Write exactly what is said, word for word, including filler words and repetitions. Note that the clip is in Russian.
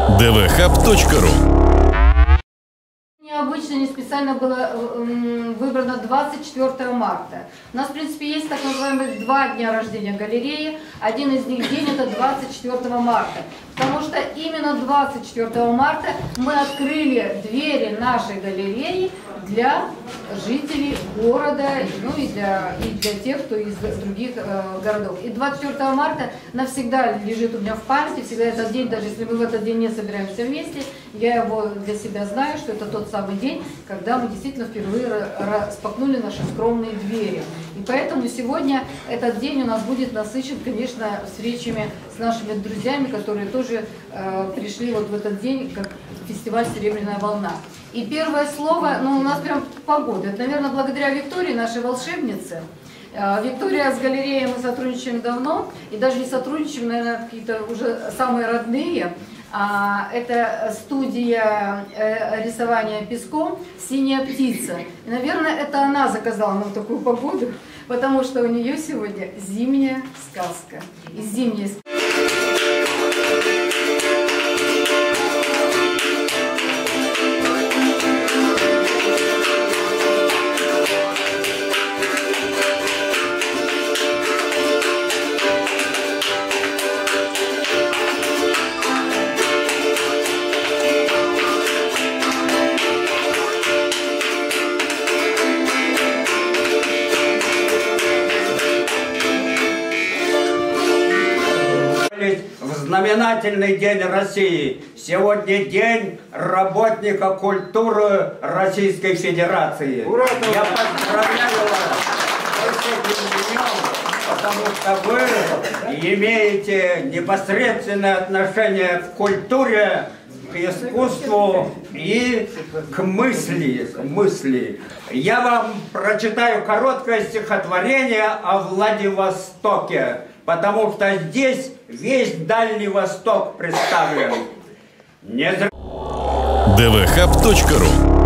дэ вэ хаб точка ру. Необычно, не специально было выбрано двадцать четвёртое марта. У нас, в принципе, есть так называемые два дня рождения галереи. Один из них день это двадцать четвёртого марта. Потому что именно двадцать четвёртого марта мы открыли двери нашей галереи для жителей города, ну и для, и для тех, кто из других э, городов. И двадцать четвёртого марта навсегда лежит у меня в памяти, всегда этот день, даже если мы в этот день не собираемся вместе, я его для себя знаю, что это тот самый день, когда мы действительно впервые распахнули наши скромные двери. И поэтому сегодня этот день у нас будет насыщен, конечно, встречами с нашими друзьями, которые тоже э, пришли вот в этот день, как фестиваль «Серебряная волна». И первое слово, ну у нас прям погода, это, наверное, благодаря Виктории, нашей волшебнице. Виктория с галереей мы сотрудничаем давно, и даже не сотрудничаем, наверное, какие-то уже самые родные. Это студия рисования песком «Синяя птица». И, наверное, это она заказала нам такую погоду, потому что у нее сегодня зимняя сказка. И зимняя сказка. В знаменательный день России. Сегодня день работника культуры Российской Федерации. Ура! Я поздравляю вас с этим днем, потому что вы имеете непосредственное отношение к культуре, к искусству и к мысли, к мысли. Я вам прочитаю короткое стихотворение о Владивостоке, потому что здесь весь Дальний Восток представлен. Не... дэ вэ хаб точка ру